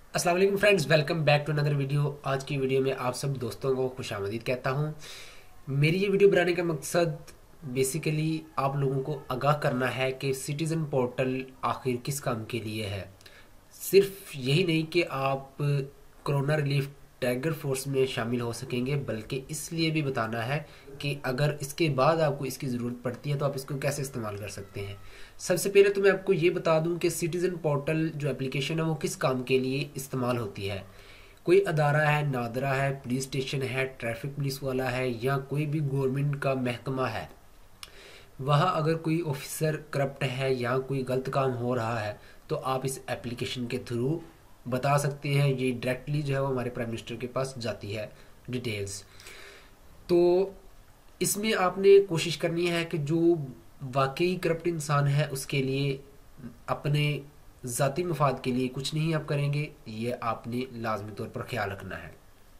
अस्सलाम वालेकुम friends, welcome back to another video. आज की वीडियो में आप सब दोस्तों को खुशामदीद कहता हूँ। मेरी ये वीडियो बनाने का मकसद बेसिकली आप लोगों को आगाह करना है कि सिटीज़न पोर्टल आखिर किस काम के लिए है। सिर्फ यही नहीं कि आप कोरोना रिलीफ टाइगर फोर्स में शामिल हो सकेंगे, बल्कि इसलिए भी बताना है कि अगर इसके बाद आपको इसकी ज़रूरत पड़ती है तो आप इसको कैसे इस्तेमाल कर सकते हैं। सबसे पहले तो मैं आपको ये बता दूं कि सिटीज़न पोर्टल जो एप्लीकेशन है वो किस काम के लिए इस्तेमाल होती है। कोई अदारा है, नादरा है, पुलिस स्टेशन है, ट्रैफिक पुलिस वाला है या कोई भी गवर्नमेंट का महकमा है, वहाँ अगर कोई ऑफिसर करप्ट है या कोई गलत काम हो रहा है तो आप इस एप्लीकेशन के थ्रू बता सकते हैं। ये डायरेक्टली जो है वो हमारे प्राइम मिनिस्टर के पास जाती है डिटेल्स। तो इसमें आपने कोशिश करनी है कि जो वाकई करप्ट इंसान है उसके लिए अपने ज़ाती मफाद के लिए कुछ नहीं आप करेंगे, ये आपने लाजमी तौर पर ख्याल रखना है।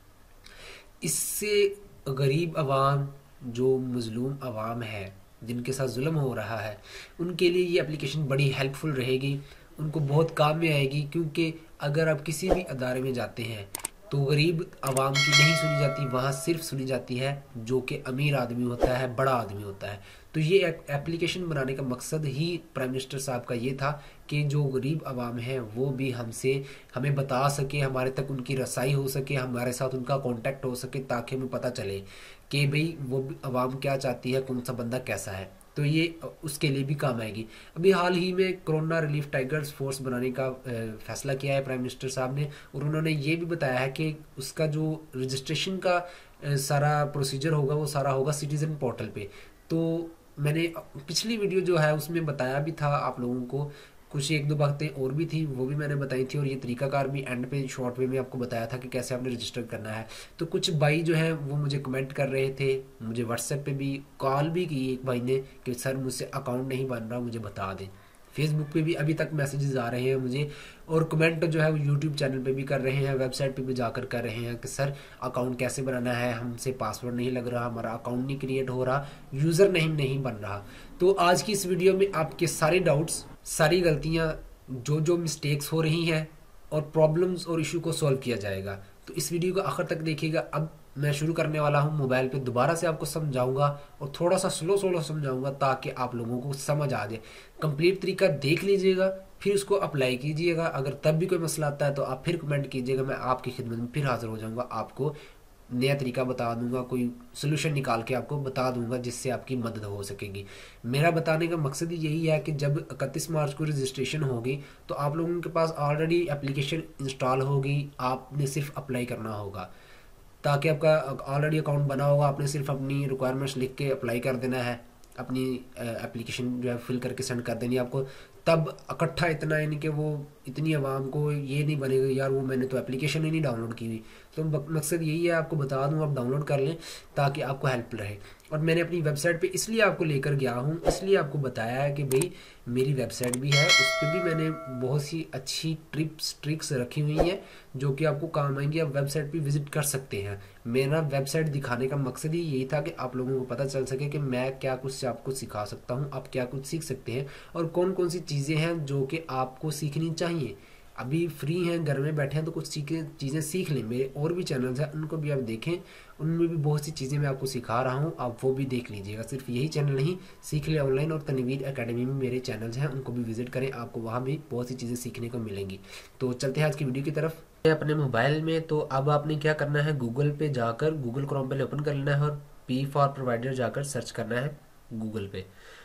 इससे गरीब आवाम, जो मज़लूम आवाम है, जिनके साथ जुल्म हो रहा है, उनके लिए ये एप्लीकेशन बड़ी हेल्पफुल रहेगी, उनको बहुत काम में आएगी। क्योंकि अगर आप किसी भी अदारे में जाते हैं तो गरीब आवाम की नहीं सुनी जाती, वहाँ सिर्फ सुनी जाती है जो कि अमीर आदमी होता है, बड़ा आदमी होता है। तो ये एप्लीकेशन बनाने का मकसद ही प्राइम मिनिस्टर साहब का ये था कि जो गरीब आवाम है वो भी हमें बता सके, हमारे तक उनकी रसाई हो सके, हमारे साथ उनका कांटेक्ट हो सके, ताकि हमें पता चले कि भाई वो आवाम क्या चाहती है, कौन सा बंदा कैसा है। तो ये उसके लिए भी काम आएगी। अभी हाल ही में कोरोना रिलीफ टाइगर्स फोर्स बनाने का फैसला किया है प्राइम मिनिस्टर साहब ने, और उन्होंने ये भी बताया है कि उसका जो रजिस्ट्रेशन का सारा प्रोसीजर होगा वो सारा होगा सिटीज़न पोर्टल पे। तो मैंने पिछली वीडियो जो है उसमें बताया भी था आप लोगों को, कुछ एक दो बातें और भी थी वो भी मैंने बताई थी, और ये तरीकाकार भी एंड पे शॉर्ट वे में आपको बताया था कि कैसे आपने रजिस्टर करना है। तो कुछ भाई जो हैं वो मुझे कमेंट कर रहे थे, मुझे व्हाट्सएप पे भी कॉल भी की एक भाई ने कि सर मुझसे अकाउंट नहीं बन रहा, मुझे बता दें। फेसबुक पे भी अभी तक मैसेजेस आ रहे हैं मुझे, और कमेंट जो है वो यूट्यूब चैनल पे भी कर रहे हैं, वेबसाइट पे भी जाकर कर रहे हैं कि सर अकाउंट कैसे बनाना है, हमसे पासवर्ड नहीं लग रहा, हमारा अकाउंट नहीं क्रिएट हो रहा, यूज़र नेम नहीं बन रहा। तो आज की इस वीडियो में आपके सारे डाउट्स, सारी गलतियाँ, जो जो मिस्टेक्स हो रही हैं और प्रॉब्लम्स और इशू को सॉल्व किया जाएगा। तो इस वीडियो को आखिर तक देखिएगा। अब मैं शुरू करने वाला हूँ मोबाइल पे, दोबारा से आपको समझाऊंगा और थोड़ा सा स्लो स्लो समझाऊंगा ताकि आप लोगों को समझ आ जाए। कंप्लीट तरीका देख लीजिएगा, फिर उसको अप्लाई कीजिएगा। अगर तब भी कोई मसला आता है तो आप फिर कमेंट कीजिएगा, मैं आपकी खिदमत में फिर हाजिर हो जाऊंगा, आपको नया तरीका बता दूंगा, कोई सोल्यूशन निकाल के आपको बता दूंगा जिससे आपकी मदद हो सकेगी। मेरा बताने का मकसद ही यही है कि जब 31 मार्च को रजिस्ट्रेशन होगी तो आप लोगों के पास ऑलरेडी एप्लीकेशन इंस्टॉल होगी, आपने सिर्फ अप्लाई करना होगा। ताकि आपका ऑलरेडी अकाउंट बना होगा, आपने सिर्फ अपनी रिक्वायरमेंट्स लिख के अप्लाई कर देना है, अपनी एप्लीकेशन जो है फिल करके सेंड कर देनी है आपको। तब इकट्ठा इतना, यानी कि वो इतनी आवाम को ये नहीं बनेगा यार वो मैंने तो एप्लीकेशन ही नहीं डाउनलोड की हुई। तो मकसद यही है, आपको बता दूं आप डाउनलोड कर लें ताकि आपको हेल्प रहे। और मैंने अपनी वेबसाइट पे इसलिए आपको लेकर गया हूँ, इसलिए आपको बताया है कि भाई मेरी वेबसाइट भी है, उस पर भी मैंने बहुत सी अच्छी ट्रिक्स रखी हुई हैं जो कि आपको काम आएंगी। आप वेबसाइट पे विजिट कर सकते हैं। मेरा वेबसाइट दिखाने का मकसद ही यही था कि आप लोगों को पता चल सके कि मैं क्या कुछ आपको सिखा सकता हूँ, आप क्या कुछ सीख सकते हैं, और कौन कौन सी चीज़ें हैं जो कि आपको सीखनी चाहिए। अभी फ्री हैं, घर में बैठे हैं, तो कुछ चीज़ें सीख लें। मेरे और भी चैनल्स हैं, उनको भी आप देखें, उनमें भी बहुत सी चीज़ें मैं आपको सिखा रहा हूँ, आप वो भी देख लीजिएगा। सिर्फ यही चैनल नहीं, सीख ले ऑनलाइन और तनवीर एकेडमी में मेरे चैनल्स हैं, उनको भी विजिट करें, आपको वहाँ भी बहुत सी चीज़ें सीखने को मिलेंगी। तो चलते हैं आज की वीडियो की तरफ। अपने मोबाइल में तो अब आपने क्या करना है, गूगल पे जाकर गूगल क्रोम पे ओपन कर लेना है और पी फॉर प्रोवाइडर जाकर सर्च करना है गूगल पे।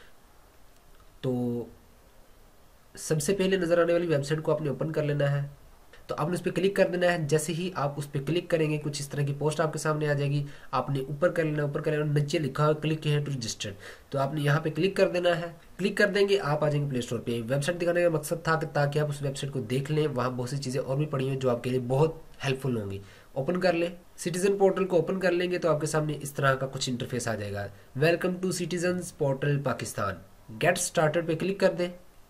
तो सबसे पहले नज़र आने वाली वेबसाइट को आपने ओपन कर लेना है, तो आपने उस पर क्लिक कर देना है। जैसे ही आप उस पर क्लिक करेंगे कुछ इस तरह की पोस्ट आपके सामने आ जाएगी, आपने ऊपर कर लेना, ऊपर कर लेना, नीचे लिखा है क्लिक है टू रजिस्टर, तो आपने यहाँ पे क्लिक कर देना है। क्लिक कर देंगे आप आ जाएंगे प्ले स्टोर पे। वेबसाइट दिखाने का मकसद था कि ताकि आप उस वेबसाइट को देख लें, वहाँ बहुत सी चीज़ें और भी पड़ी हुई जो आपके लिए बहुत हेल्पफुल होंगी। ओपन कर लें, सिटीजन पोर्टल को ओपन कर लेंगे तो आपके सामने इस तरह का कुछ इंटरफेस आ जाएगा। Welcome to citizen portal Pakistan, get started पे क्लिक कर दें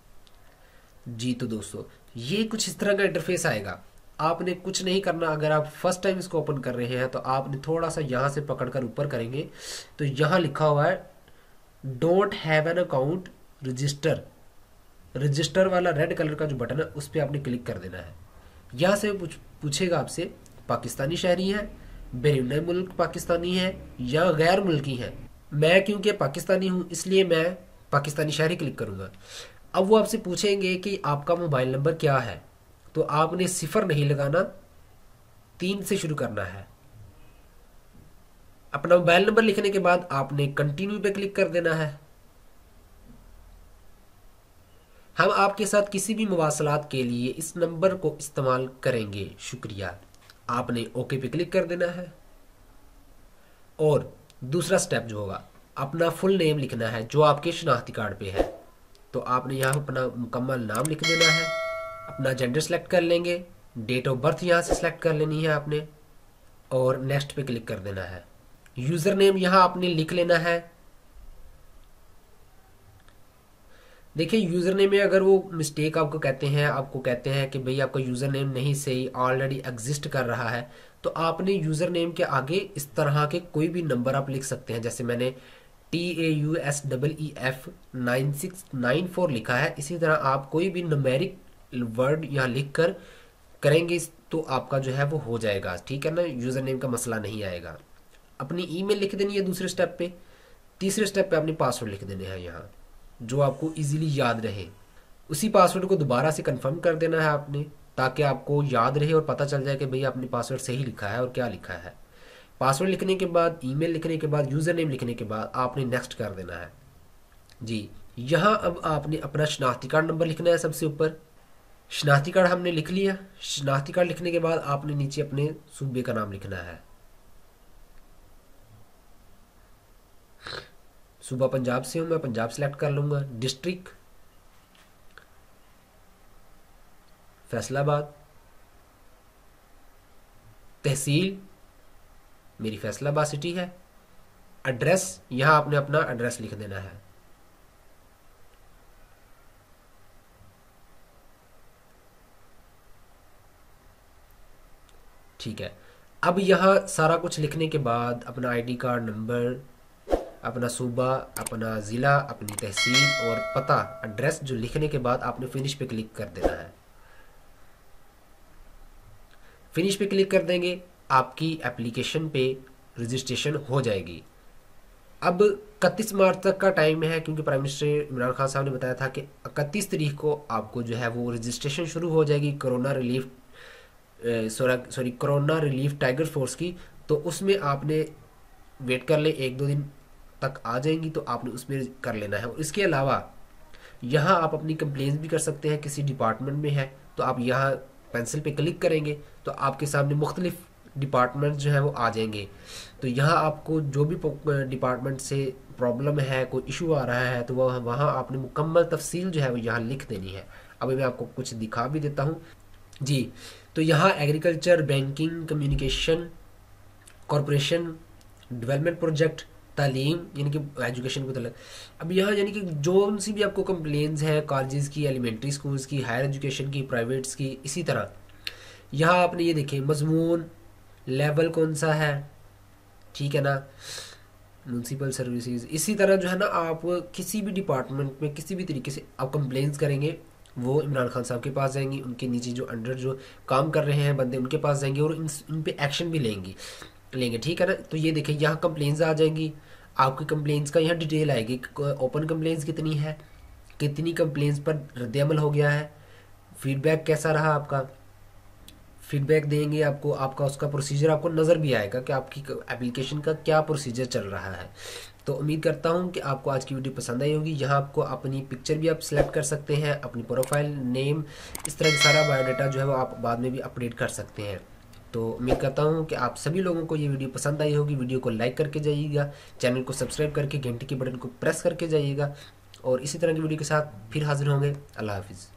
जी। तो दोस्तों ये कुछ इस तरह का इंटरफेस आएगा, आपने कुछ नहीं करना। अगर आप फर्स्ट टाइम इसको ओपन कर रहे हैं तो आपने थोड़ा सा यहाँ से पकड़कर ऊपर करेंगे तो यहाँ लिखा हुआ है don't have an account register, register वाला रेड कलर का जो बटन है उस पर आपने क्लिक कर देना है। यहाँ से पूछेगा आपसे पाकिस्तानी शहरी हैं, बैरून मुल्क पाकिस्तानी हैं या गैर मुल्की हैं। मैं क्योंकि पाकिस्तानी हूँ इसलिए मैं पाकिस्तानी शहरी क्लिक करूँगा। अब वो आपसे पूछेंगे कि आपका मोबाइल नंबर क्या है, तो आपने 0 नहीं लगाना, 3 से शुरू करना है। अपना मोबाइल नंबर लिखने के बाद आपने कंटिन्यू पे क्लिक कर देना है। हम आपके साथ किसी भी मुवासलात के लिए इस नंबर को इस्तेमाल करेंगे, शुक्रिया। आपने ओके पे क्लिक कर देना है। और दूसरा स्टेप जो होगा, अपना फुल नेम लिखना है जो आपके शनाख्ती कार्ड पे है। तो आपने यहाँ अपना मुकम्मल नाम लिख देना है, अपना जेंडर सेलेक्ट कर लेंगे, डेट ऑफ बर्थ यहाँ से सेलेक्ट कर लेनी है आपने, और नेक्स्ट पे क्लिक कर देना है। यूज़र नेम यहाँ आपने लिख लेना है। देखिए यूज़र नेम में अगर वो मिस्टेक आपको कहते हैं कि भाई आपका यूज़र नेम नहीं सही, ऑलरेडी एग्जिस्ट कर रहा है, तो आपने यूज़र नेम के आगे इस तरह के कोई भी नंबर आप लिख सकते हैं। जैसे मैंने TAUSEEF 9694 लिखा है, इसी तरह आप कोई भी न्यूमेरिक वर्ड यहाँ लिख कर करेंगे तो आपका जो है वो हो जाएगा, ठीक है ना। यूज़र नेम का मसला नहीं आएगा। अपनी ईमेल लिख देनी है दूसरे स्टेप पे। तीसरे स्टेप पे अपने पासवर्ड लिख देने हैं यहाँ, जो आपको इजीली याद रहे। उसी पासवर्ड को दोबारा से कंफर्म कर देना है आपने, ताकि आपको याद रहे और पता चल जाए कि भाई आपने पासवर्ड सही लिखा है और क्या लिखा है। पासवर्ड लिखने के बाद, ईमेल लिखने के बाद, यूज़र नेम लिखने के बाद आपने नेक्स्ट कर देना है जी। यहाँ अब आपने अपना शनाख्ती कार्ड नंबर लिखना है सबसे ऊपर। शनाख्ती कार्ड हमने लिख लिया। शनाख्ती कार्ड लिखने के बाद आपने नीचे अपने सूबे का नाम लिखना है। सूबा पंजाब से हूँ, मैं पंजाब सेलेक्ट कर लूँगा। डिस्ट्रिक्ट फैसलाबाद, तहसील मेरी फैसलाबाद सिटी है। एड्रेस यहाँ आपने अपना एड्रेस लिख देना है। ठीक है। अब यहाँ सारा कुछ लिखने के बाद अपना आईडी कार्ड नंबर, अपना सूबा, अपना ज़िला, अपनी तहसील और पता, एड्रेस जो लिखने के बाद आपने फिनिश पे क्लिक कर देना है। फिनिश पे क्लिक कर देंगे, आपकी एप्लीकेशन पे रजिस्ट्रेशन हो जाएगी। अब 31 मार्च तक का टाइम है, क्योंकि प्राइम मिनिस्टर इमरान खान साहब ने बताया था कि 31 तारीख को आपको जो है वो रजिस्ट्रेशन शुरू हो जाएगी कोरोना रिलीफ टाइगर फोर्स की। तो उसमें आपने वेट कर ले, 1-2 दिन तक आ जाएंगी, तो आपने उसमें कर लेना है। और इसके अलावा यहाँ आप अपनी कंप्लेंट भी कर सकते हैं। किसी डिपार्टमेंट में है तो आप यहाँ पेंसिल पे क्लिक करेंगे तो आपके सामने मुख्तलिफ डिपार्टमेंट जो है वो आ जाएंगे। तो यहाँ आपको जो भी डिपार्टमेंट से प्रॉब्लम है, कोई इशू आ रहा है, तो वह वहाँ आपने मुकम्मल तफसील जो है वो यहाँ लिख देनी है। अभी मैं आपको कुछ दिखा भी देता हूँ जी। तो यहाँ agriculture, banking, communication, corporation, development project, तालीम यानी कि एजुकेशन को तलक। अब यहाँ यानी कि जो सी भी आपको कंप्लेंट्स हैं कॉलेजेस की, एलिमेंट्री स्कूल्स की, हायर एजुकेशन की, प्राइवेट्स की, इसी तरह यहाँ आपने ये देखें मजमून लेवल कौन सा है, ठीक है ना, म्यूनसिपल सर्विसेज। इसी तरह जो है ना आप किसी भी डिपार्टमेंट में किसी भी तरीके से आप कंप्लेंट्स करेंगे वो इमरान खान साहब के पास जाएंगी, उनके नीचे जो अंडर जो काम कर रहे हैं बंदे उनके पास जाएंगे और इन पे एक्शन भी लेंगे, ठीक है ना। तो ये देखें यहाँ कंप्लेंट्स आ जाएंगी, आपकी कंप्लेंट्स का यहाँ डिटेल आएगी, ओपन कंप्लेंट्स कितनी है, कितनी कंप्लेंट्स पर रद्द-ए-अमल हो गया है, फीडबैक कैसा रहा आपका, फीडबैक देंगे आपको, आपका उसका प्रोसीजर आपको नज़र भी आएगा कि आपकी एप्लीकेशन का क्या प्रोसीजर चल रहा है। तो उम्मीद करता हूँ कि आपको आज की वीडियो पसंद आई होगी। यहाँ आपको अपनी पिक्चर भी आप सिलेक्ट कर सकते हैं, अपनी प्रोफाइल नेम, इस तरह का सारा बायोडाटा जो है वो आप बाद में भी अपडेट कर सकते हैं। तो उम्मीद करता हूँ कि आप सभी लोगों को ये वीडियो पसंद आई होगी। वीडियो को लाइक करके जाइएगा, चैनल को सब्सक्राइब करके घंटे के बटन को प्रेस करके जाइएगा, और इसी तरह की वीडियो के साथ फिर हाजिर होंगे। अल्लाह हाफिज़।